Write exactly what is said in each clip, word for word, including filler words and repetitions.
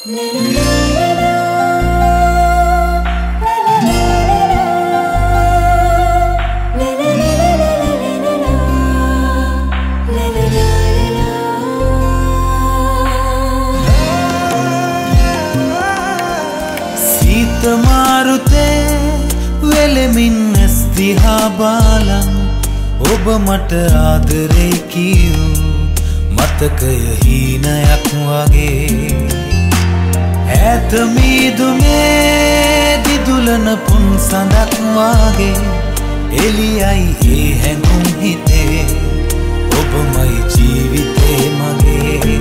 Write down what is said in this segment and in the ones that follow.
මාරුතේ වෙලෙමින් ඇස් දිහා බලන් ඔබ මට ආදරේ කියූ මතකය හීනයක් වගේ ඈත මීදුමේ දිදුලන පුන් සඳක් වගේ එළියයි ඒ හැඟුම් හිතේ ඔබමයි ජීවිතේ මගේ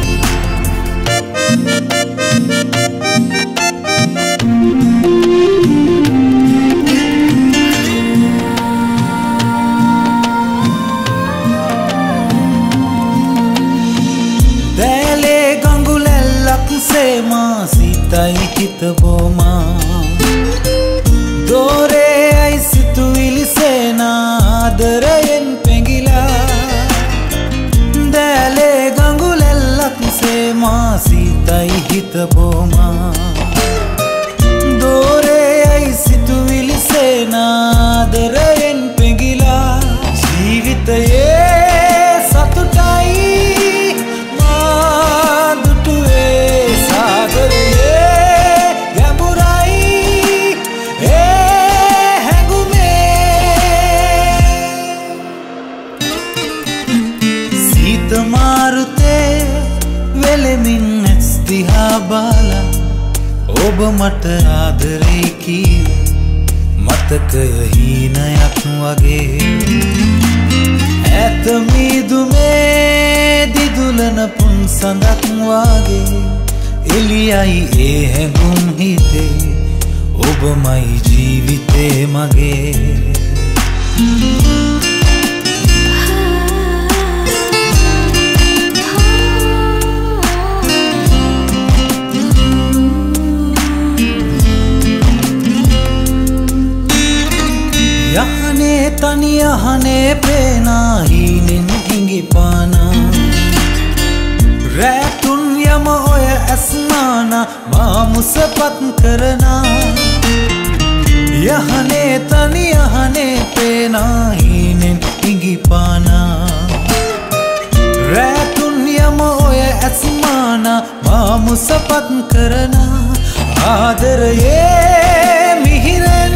सीताई हित बोमा दोरे आई सितुइली सेना आदरयन पेंगिला दले गंगुलल्लक से मां सीताई हित बोमा दोरे आई सितुइली सेना आदरयन पेंगिला जीवित ये सतुटाई මාරුතේ වෙලෙමින් ඇස් දිහා බලන් ඔබ මට ආදරේ කියූ මතකය හීනයක් වගේ ඈත මීදුමේ දිදුලන පුන් සඳක් වගේ එළියයි ඒ හැඟුම් හිතේ ඔබමයි ජීවිතේ මගේ යහනේ තනි යහනේ පේනා හීනෙන් හිඟි පානා රැතුන් යම ඔය ඇස්නානා මා මුසපත් කරනා යහනේ තනි යහනේ පේනා හීනෙන් හිඟි පානා රැතුන් යම ඔය ඇස්නානා මා මුසපත් කරනා ආදරයේ මිහිරෙන්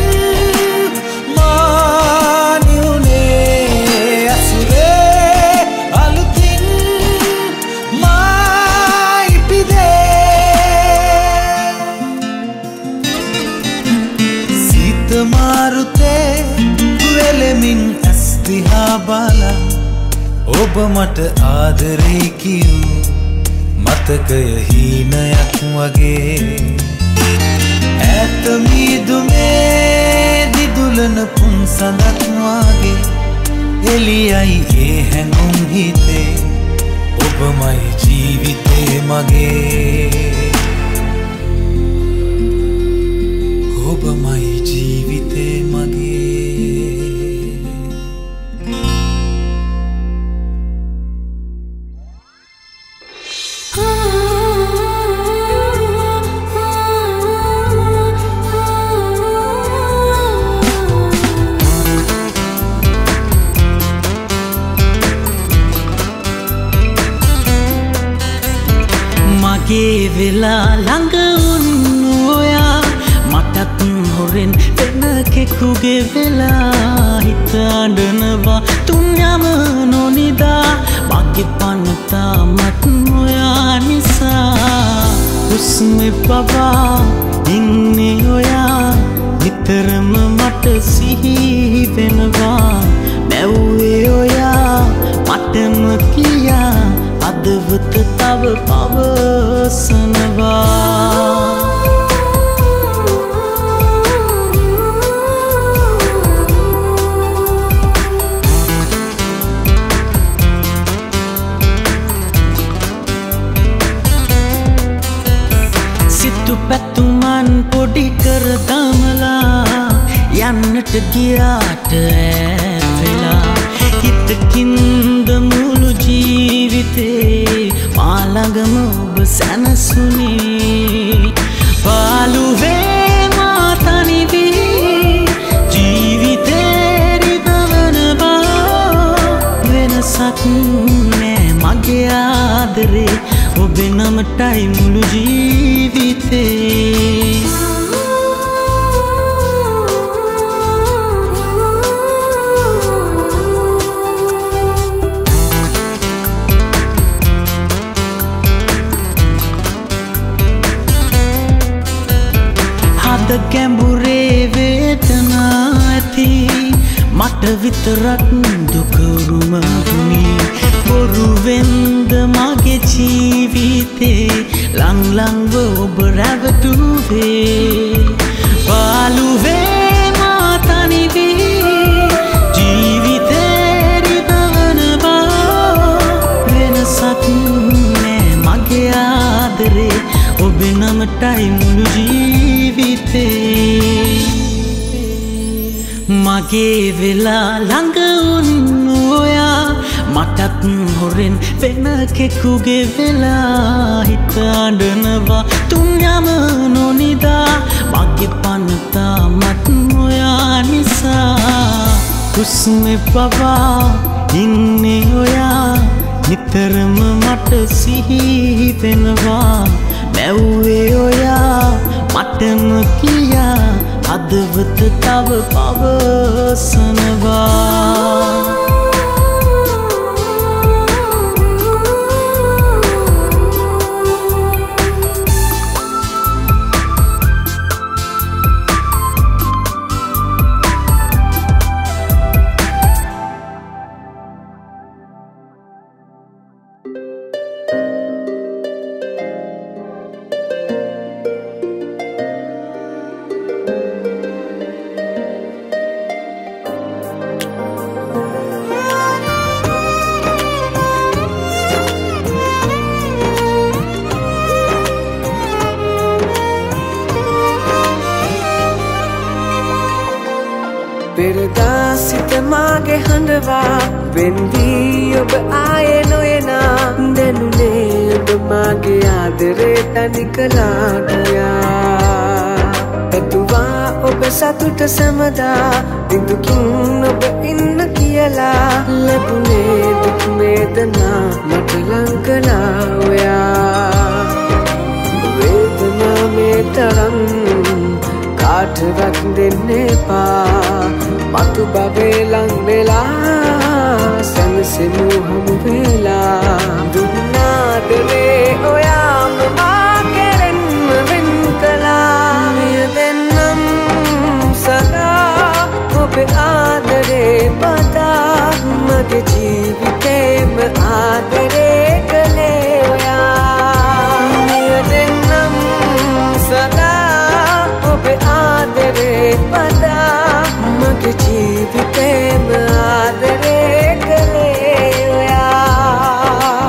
මාරුතේ වෙලෙමින් ඇස් දිහා බලන් ඔබ මට ආදරේ කියූ මතකය හීනයක් වගේ ඈත මීදුමේ දිදුලන පුන් සඳක් වගේ එළියයි ඒ හැඟුම් හිතේ ඔබමයි ජීවිතේ මගේ ඔබමයි ජීවිතේ මගේ මගේ වෙලා ළඟ වුණු ඔයා මටත් හොරෙන් වෙන කෙකුගේ වෙලා හිත අඬනවා තුන් යම නොනිදා මගේ පනතා මත් ඔයා නිසා හුස්මේ පවා ඉන්නේ ඔයා නිතරම මට සිහි වෙනවා මැව්වේ ඔයා මටම කියා අදවත තව පවසනවා සිතු පැතුමන් පොඩි කර දමලා යන්නට ගියාට ඈත් වෙලා හිතකින්ද මුළු ජීවිතේ මා ළඟම ඔබ සැනසුනේ නමටයි මුළු ජීවිතේ හද ගැඹුරේ වේදනා ඇති මට විතරක් දුක උරුම වුණේ බොරුවෙන්ද මගේ ජීවිතේ ලං ලංව ඔබ රැවටුවේ පාළුවේ මා තනි වී ජීවිතේ රිදවනවා වෙනසක් නෑ මගේ ආදරේ ඔබේ නමටයි මුළු ජීවිතේ මගේ වෙලා ළඟ වුණු ඔයා මටත් හොරෙන් වෙන කෙකුගේ වෙලා හිත අඬනවා තුන් යම නොනිදා මගේ පනතා මත් ඔයා නිසා හුස්මේ පවා ඉන්නේ ඔයා නිතරම මට සිහි වෙනවා මැව්වේ ඔයා මටම කියා හදවත තව පවසනවා පෙරදා සිත මාගේ හඬවා වෙන්දී ඔබ ආයේ නොයනා දැනුනේ ඔබ මාගේ ආදරේ තනි කළා ගියා ඇතුවා ඔබ සතුට සමදා දිදුකින් ඔබ ඉන්න කියලා ලැබුණේ දුක් වේදනා මට ලං කළා ඔයා වේදනා මේ තරම් කාටවත් දෙන්න එපා මතු බබේ ලං වෙලා සැනසෙමු හමු වෙලා දුන්නාදරේ ඔයාම මා කෙරෙන්ම වෙන් කළා මෙය දෙන්නම් සදා ඔබේ ආදරේ පතා මගේ ජීවිතේම ආදරේ කළේ ඔයා මෙය දෙන්නම් සදා ඔබේ ආදරේ පතා මගේ ජීවිතේම ආදරේ කළේ ඔයා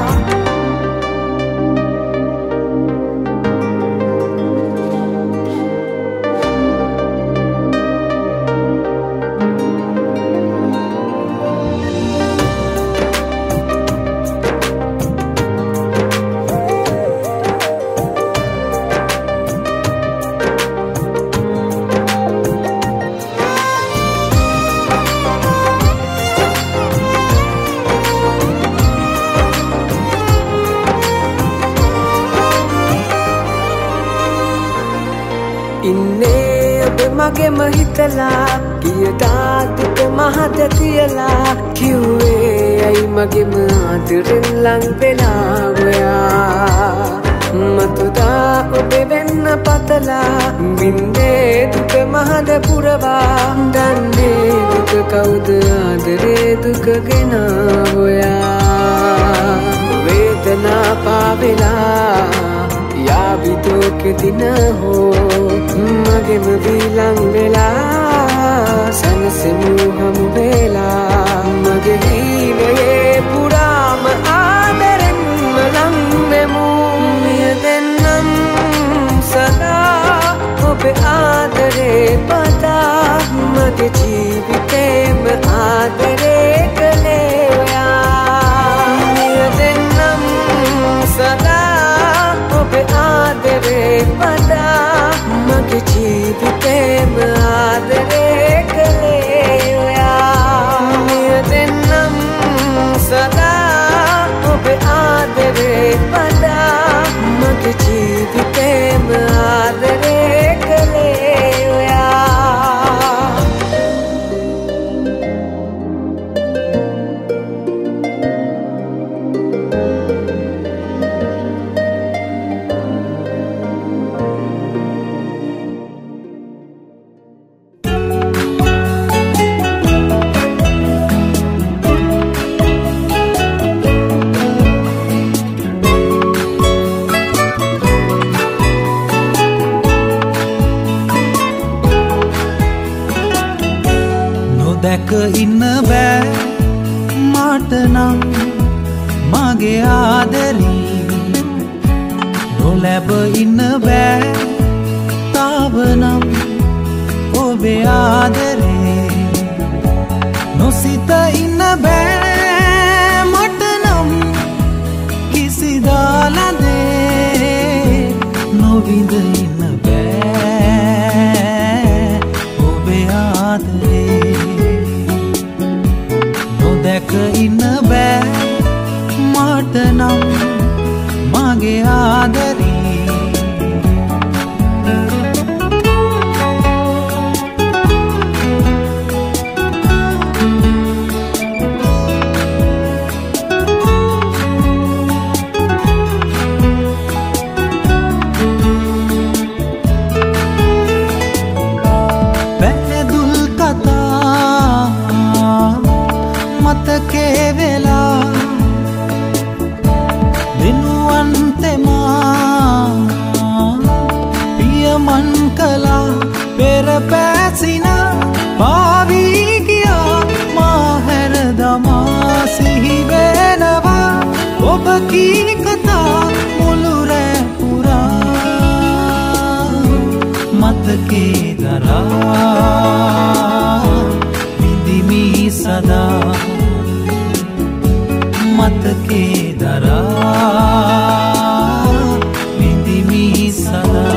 ඉන්නේ ඔබ මගෙම හිතලා ගියදා දුක මහත තියලා කිව්වේ ඇයි මගෙම ආදරෙන් ලං වෙලා ඔයා මතුදා ඔබේ වෙන්න පතලා බින්දේ දුක මහද පුරවා දන්නේ දුක කවුද ආදරේ දුක ගෙන ඔයා වේදනා පාවෙලා යාවිදෝ කෙදින හෝ මගෙම විලං වෙලා සනසෙමු හමු වෙලා මගේ ජීවයේ පුරාම ආදරෙන්ම ලං වෙමු මෙය දෙන්නම් සදා ඔබේ ආදරේ පතා මගේ ජීවිතේම ආදරේ කළේ ඔයා මෙය දෙන්නම් සදා ඔබේ ආදරේ පතා මගේ ජීවිතේම ආදරේ කළේ ඔයා මෙය දෙන්නම් සදා නොදැක ඉන්න බෑ මට නම් මගේ ආදරේ නොලැබ ඉන්න බෑ තාව නම් ඔබේ ආදරේ නොසිත ඉන්න බෑ මට නම් කිසිදාලා දේ නොවිඳ ඉන්න බෑ ඔබේ ආදරේ නොදැක ඉන්න බෑ මට නම් මගේ ආදරේ පැහැදුල් කතා මතකේ වෙලා වෙනුවන්තෙමා පියමන් කලා පෙර පැසින පාවී ගියා මා හැර දමා සිහිවෙනවා ඔබ කී කතා මුළු රෑ පුරා මතකේ දරා විඳිමි සදා මතකේ දරා විඳිමි සදා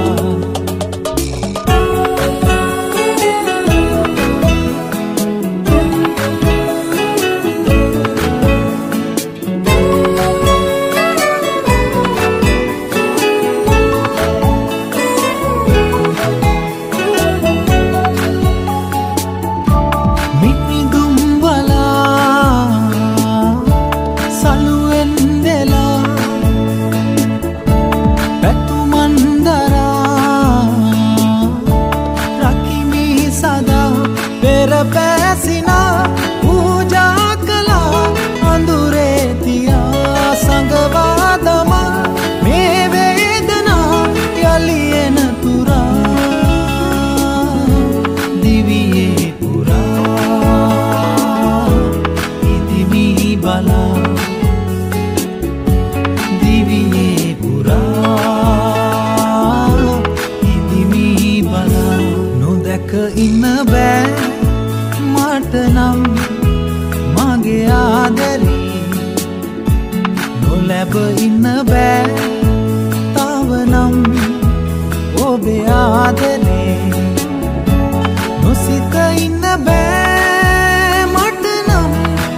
පැසිනා පූජා කළා අඳුරේ තියා සංගවාදමා මේ වේදනා යලි එන තුරා දිවියේ පුරා ඉදිමි බලා දිවියේ පුරා ඉදිමි බලා නොදැක ඉන්න බෑ මට නම් මගේ ආදරේ නොලැබ ඉන්න බෑ තාව නම් ඔබේ ආදරේ නොසිත ඉන්න බෑ මට නම්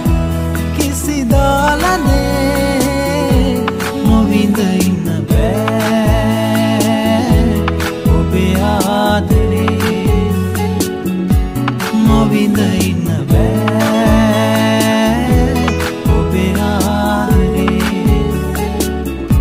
කිසිදාලා දේ නොවිඳ ඉන්න බෑ ඔබේ ආදරේ නොවිඳ ඉන්න බෑ ඔබේ ආදරේ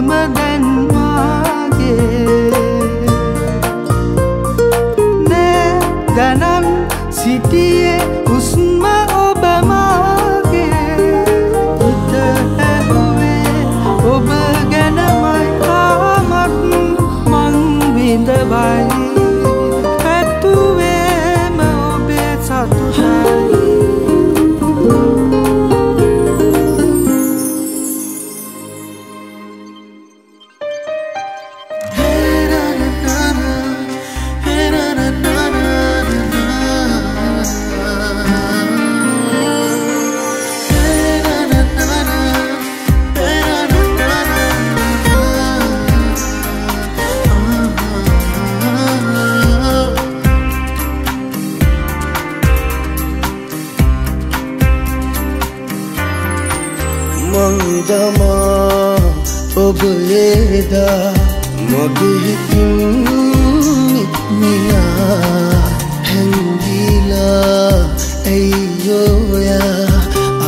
ඔබම දැන් මාගේ නෑ ගණන් සිටියේ හුස්ම ඔබ මාගේ හිත ඇහුවේ ඔබ ගැනමයි තාමත් මං විඳවයි ඇතුවේම ඔබේ සතුටයි මංදමා ඔබ ඒදා මගේ හිතින් නික්මිලා හැංගිලා ඇයියෝයා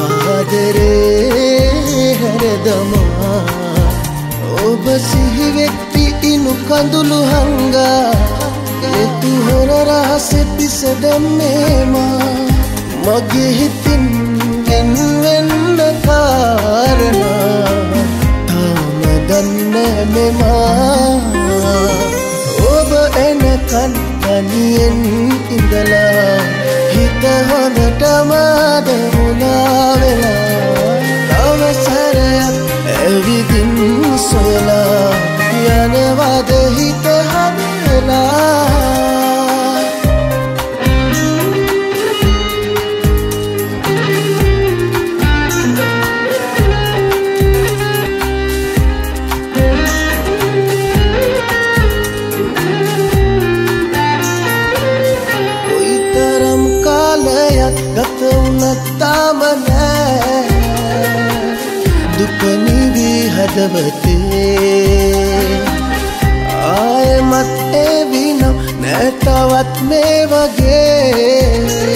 ආදරේ හැරදමා ඔබ සිහිවෙත්ති ඉනු කඳුළු හංගා එතු හොර රහසෙ පිස දැම්මේමා මගේ හිතින් වෙන්වෙන්න කාරණා තාම දන්න මෙමා ඔබ එනකන් තනියෙන් ඉඳලා හිත හොඳටම දමුණා වෙලා අවසරයක් ඇවිදින් සොයලා යනවද හිත හදලා ගත වුණත් තාම නෑ දුක නිවි හදවතේ ආයෙමත් එවිනම් නෑ තවත් මේ වගේ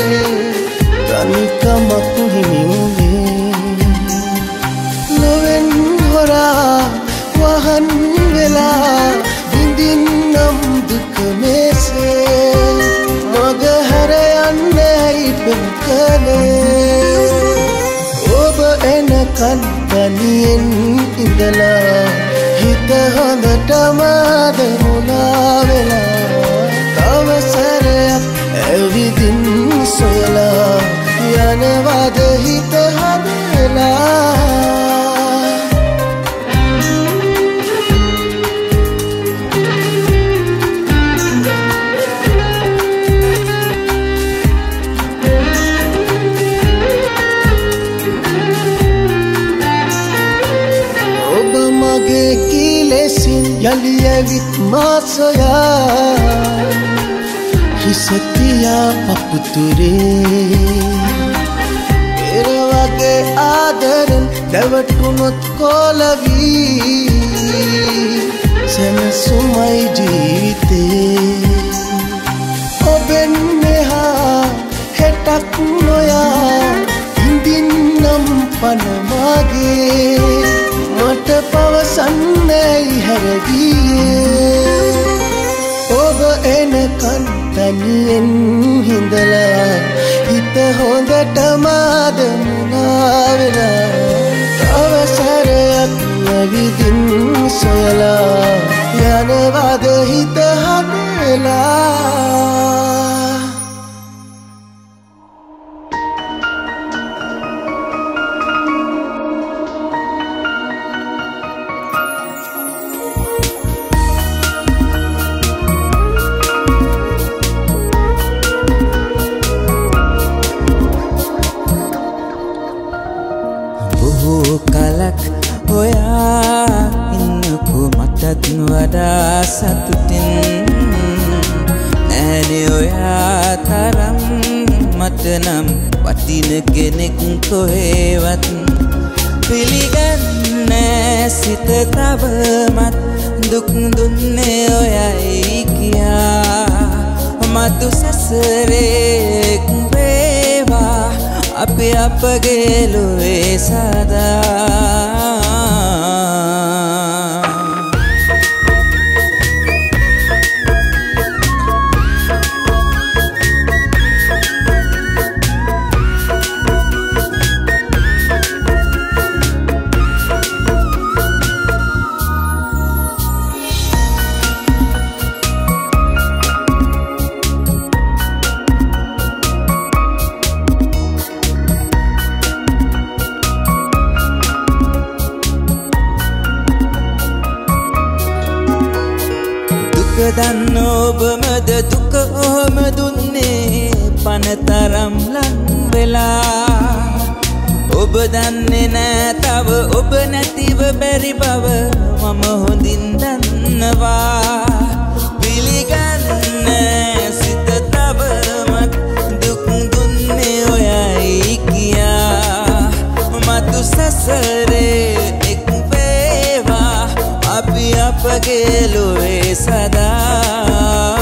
තනිකමක් හිමිුනේ නොවෙන් හොරා වහන් වෙලා විඳින්නම් දුක මෙසේ මග හැර යන්නේ පෙම්කනේ ඔබ එනකන් තනියෙන් ඉඳලා හිත හොඳටම දමුණා වෙලා අවසරයක් ඇවිදින් සොයලා යනවද හිත හදලා යලි ඇවිත් මා සොයා හිස තියා පපුතුරේ පෙර වගේ ආදරෙන් දැවටුනොත් කොලවී සැනසුමයි ජීවිතේ ඔබෙන් මෙහා හෙටක් නොයා ඉඳින්නම් පනමාගේ මට පවසන්නයි හැරගියේ ඔබ එනකන් තනියෙන් හිඳලා හිත හොඳටම දමුණා වෙලා අවසරයක් නැවිදින් සොයලා යනවද හිත හදලා වඩා සතුටින් නෑනේ ඔයා තරම් මට නම් වටින කෙනෙක් කොහෙවත් පිළිගන්නේ සිත තවමත් දුක් දුන්නේ ඔයයි කියා මතු සසරේ වේවා අපි අපගේ ලොවේ සදා දන්න ඔබමද දුක ඔහොම දුන්නේ පනතරම් ලන් වෙලා ඔබ දන්නේ නෑ තව ඔබ නැතිව බැරි බව මම හොඳින් දන්නවා පිළිගන්න සිත තවමත් දුක් දුන්නේ ඔයයි කියා මතු සසරේ එක් වේවා අපි අපගේ ලොවේ සදා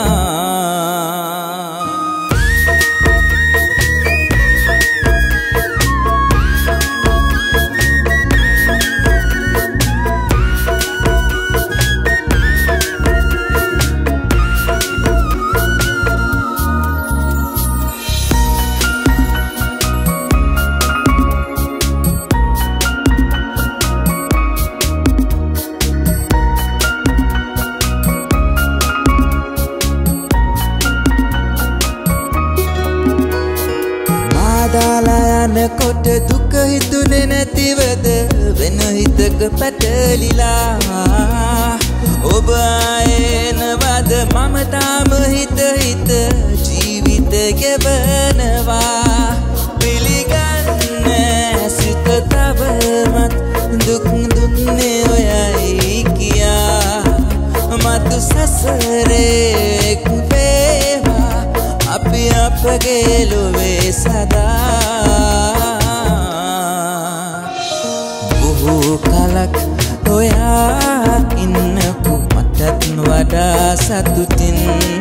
කොට දුක හිතුනේ නැතිවද වෙන හිතක පැටලිලා ඔබ ආයෙනවද මම තාම හිත හිත ජීවිත ගෙවනවා පිළිගන්න සිත තවමත් දුක් දුන්නේ ඔයයි කියා මතු සසරේ වේවා අපි අපගේ ලොවේ සදා කලක් ඔයා ඉන්නකු මටත් වඩා සතුටින්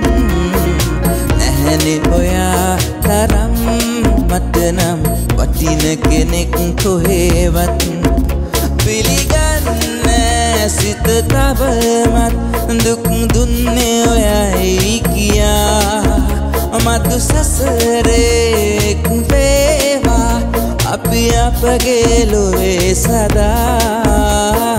නැහැනේ ඔයා තරම් මට නම් වටින කෙනෙක් කොහෙවත් පිළිගන්න සිත තවමත් දුක් දුන්නේ ඔයයි කියා මතු සසරේ වේවා අපි අපගේ ලොවේ සදා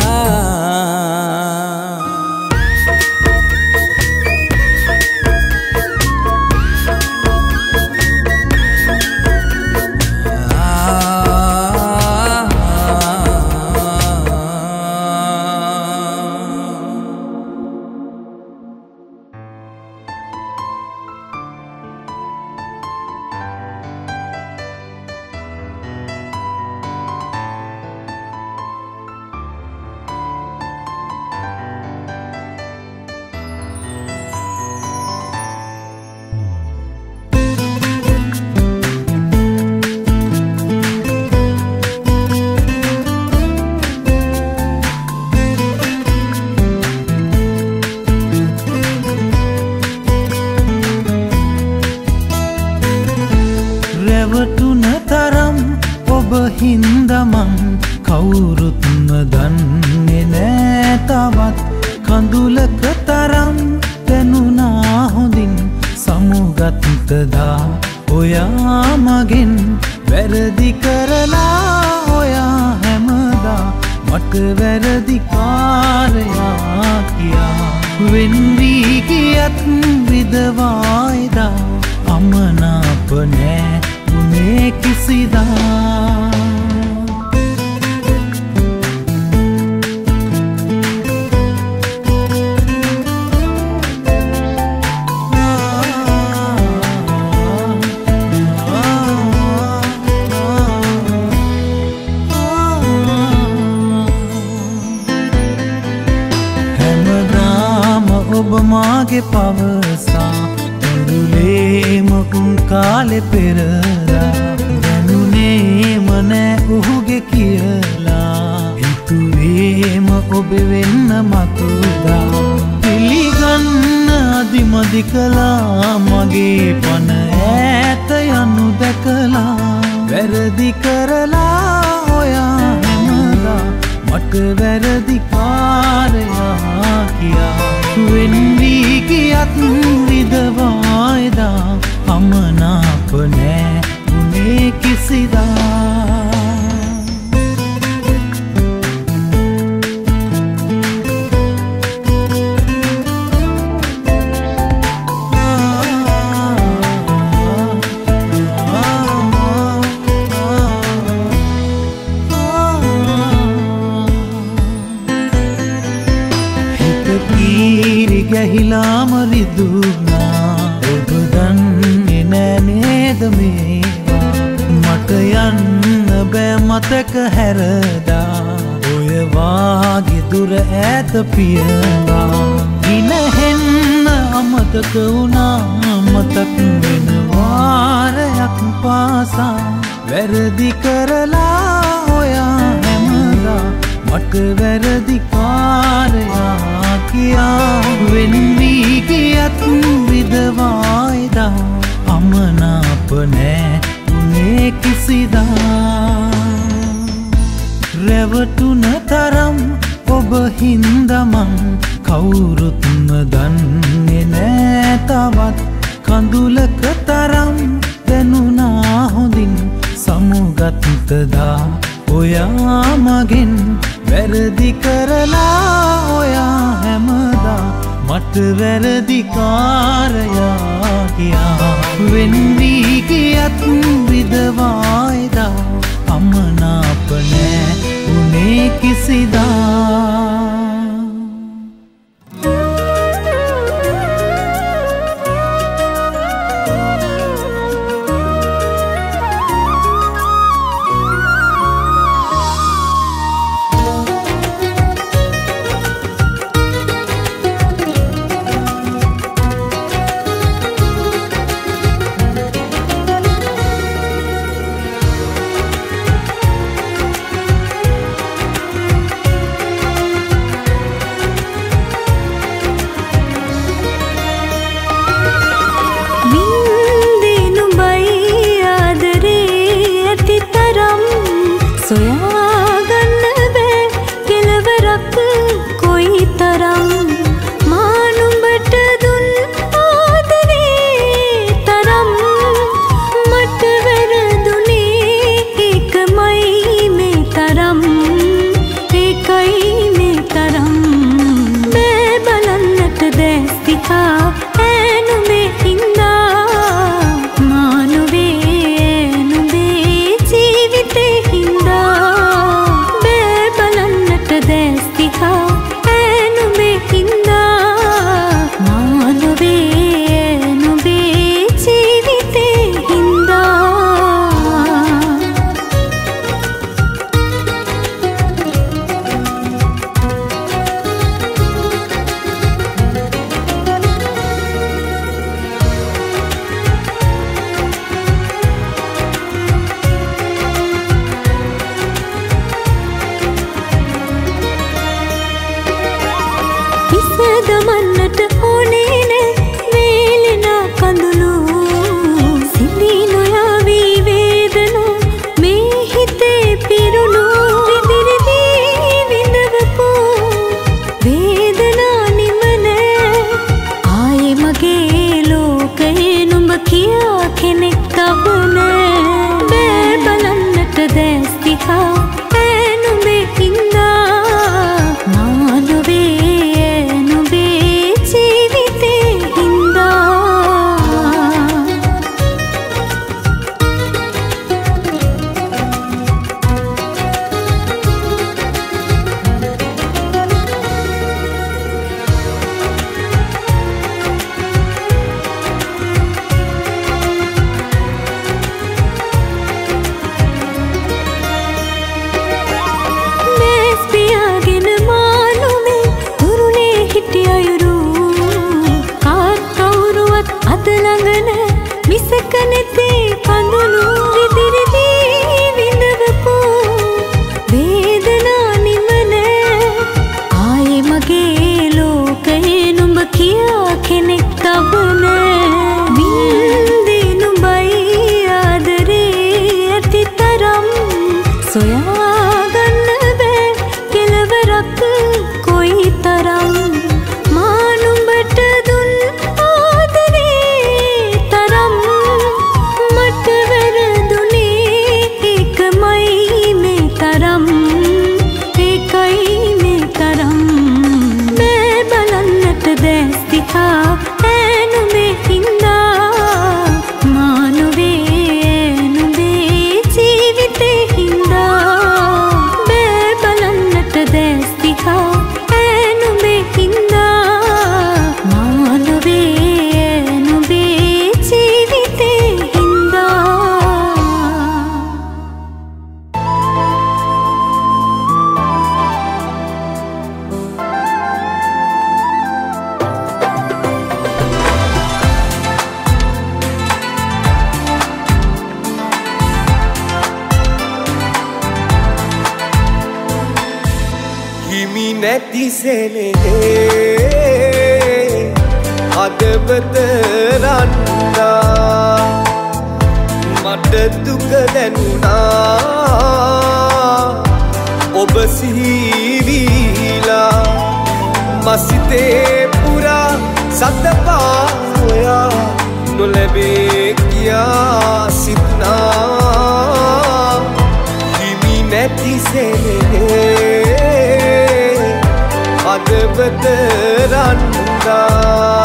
රැවටුන තරම් ඔබ හින්දමන් කවුරුත්ම දන්නේ නෑ තවත් කඳුලක තරම් දැනුණා හොඳින් සමුගත්තදා ඔයා මගෙන් වැරදි කරලා ඔයා හැමදා මට වැරදි කාරයා කියා වෙන්වී ගියත් විදවායිදා අමනාප නෑ උනේ කිසිදා හැමදාම ඔබ මාගේ පවසා ඇඳුලේම උන් කාලෙ පෙරලා දැනුනේම නෑ ඔහුගේ කියලා හිතුවේම ඔබ වෙන්න මතුදා පිළිගන්න අදිමදි කළා මගේ පන ඈත යනු දැකලා වැරදි කරලා ඔයා හැමදා මට වැරදි කාරයා කියා වෙන්වී ගියත් විදවායිදා අමනාප නෑ උනේ කිසිදා කීරි ගැහිලාම රිදුනා ඔබ දන්නේ නෑ නේද මේවා මට යන්න බෑ මතක හැරදා ඔය වාගේ දුර ඈත පියවා ගිනහෙන්න අමතක වුණා මතක් වෙන වාරයක් පාසා වැරදි කරලා ඔයා හැමදා මට වැරදි කාරයා කියා වෙන් වී ගියත් විදවායිදා අමනාප නෑ උනේ කිසිදා රැවටුන තරම් ඔබ හින්දමන් කවුරුත්ම දන්නේ නෑ තවත් කඳුලක තරම් දැනුණා හොඳින් සමුගත්තදා ඔයා මගෙන් වැරදි කරලා ඔයා හැමදා මට වැරදි කාරයා කියා වෙන් වී ගියත් විදවායිදා අමනාප නෑ උනේ කිසිදා සෙනෙහේ හදවත රන්නා මට දුක දැනුණා ඔබ සිහිවිලා මසිතේ පුරා සතපා හොයා නොලැබේ කියා සිතනා හිමි නැති සෙනෙහේ හදවත රන්නා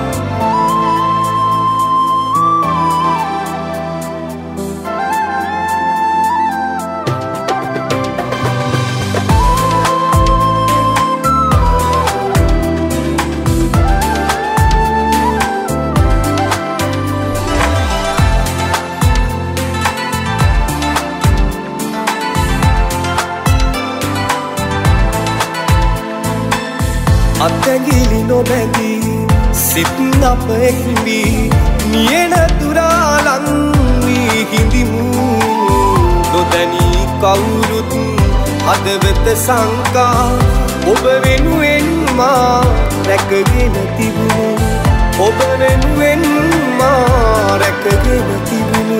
අත්ඇගිලි නොබැඳී සිත් අප එක්වී නියන තුරාලං වී හිඳිමු නොදැනී කවුරුත් හදවත සංකා ඔබ වෙනුවෙන් මා රැකගෙන තිබුණු ඔබ වෙනුවෙන් මා රැකගෙන තිබුණු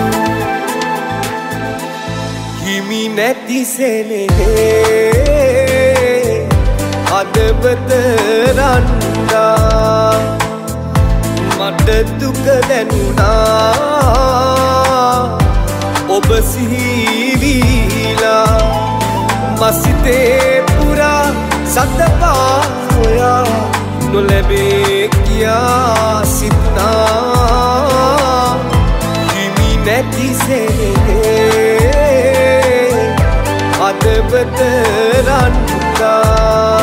හිමි නැති සෙනෙහේ හදවත රන්නා මට දුක දැනුණා ඔබ සිහිවිලා මසිතේ පුරා සතපා හොයා නොලැබේ කියා සිතනා හිමි නැති සෙනෙහේ හදවත රන්නා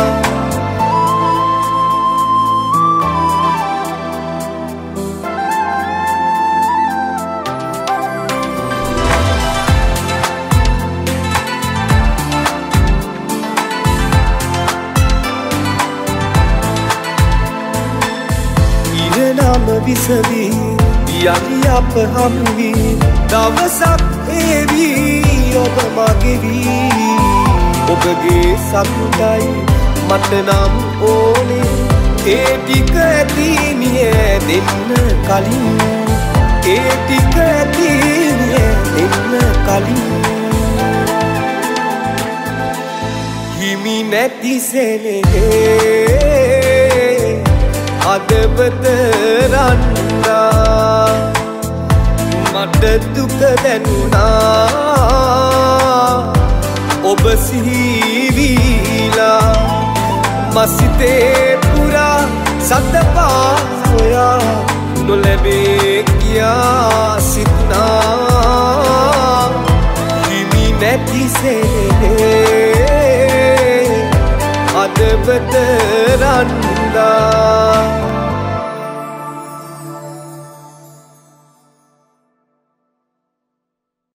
ඉරණම විසවී යලි අප හමුවී දවසක් ඒවී ඔබ මගෙවී ඔබගේ සතුටයි මට නම් ඕනේ ඒ ටික ඇතිනිය දෙන්න කලින් ඒ ටික ඇතිනිය දෙන්න කලින් හිමි නැති සෙනෙහේ හදවත රන්නා මට දුක දැනුණා ඔබ සිහිවිලා මසිතේ පුරා සතපා හොයා නොලැබේ කියා සිතනා හිමි නැති සෙනෙහේ හදවත රන්නා